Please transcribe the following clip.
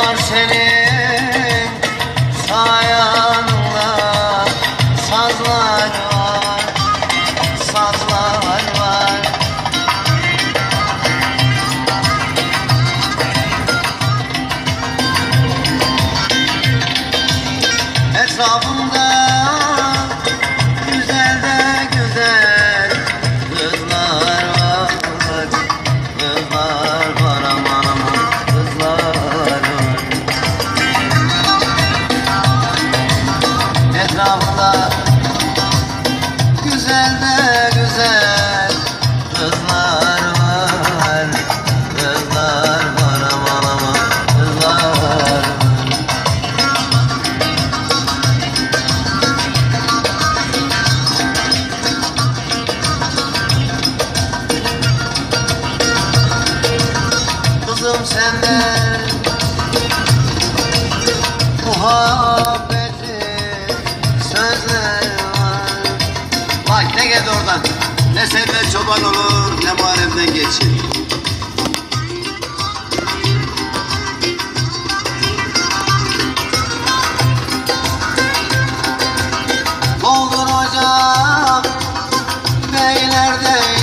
var senin sayanda, sazlar var, sazlar var. Etrafımda güzel de güzel kızlar var, kızlar var, aman aman kızlar var. Etrafımda güzel de güzel kızlar var, kızlar var, aman aman kızlar var. Kızım senden muhabbeti sözler var. Bak ne geldi oradan. Ne senden çoban olur, ne muharremden geçir. Dolduracak beylerde